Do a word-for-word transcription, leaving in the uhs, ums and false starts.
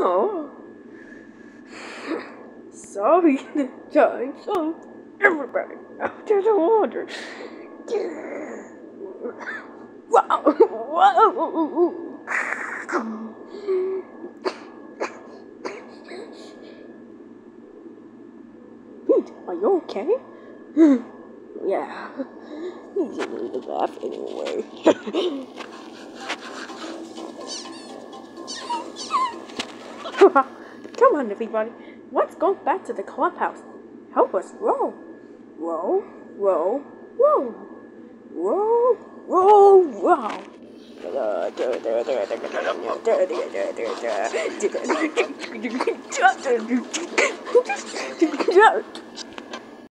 Oh. Sorry, the giants of everybody after the water. Wow! Whoa! Pete, are you okay? Yeah. He's in the bath anyway. Come on, everybody. Let's go back to the clubhouse. Help us row. Row, row, row. Row, row, row.